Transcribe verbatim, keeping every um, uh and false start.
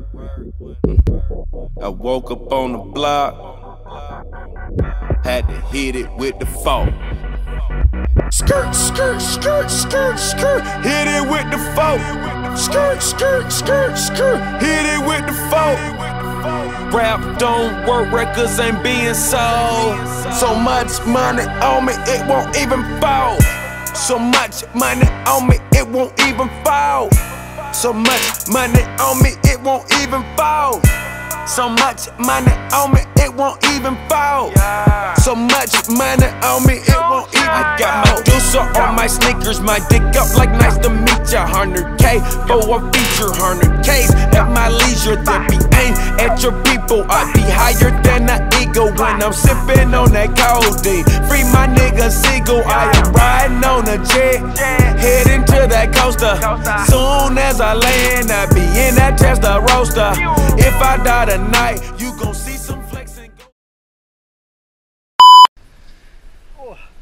I woke up on the block, had to hit it with the fork. Skirt, skirt, skirt, skirt, skirt, hit it with the fork. Skirt, skirt, skirt, skirt, hit it with the fork. Rap don't work, records ain't being sold. So much money on me, it won't even fall. So much money on me, it won't even fall. So much money on me, it won't even fall. So much money on me, it won't even fall. So much money on me, it won't even fall. I got my Medusa on my sneakers, my dick up like nice to meet ya. one hundred K for a feature, one hundred K's at my leisure. That be aim at your people, I be higher than an eagle when I'm sipping on that codeine. Free my nigga Seagull, I am riding on a jet, heading to that coaster. Soon as I land, I be in that Tesla roaster. If I die tonight, you gon' see some flexing. Oh.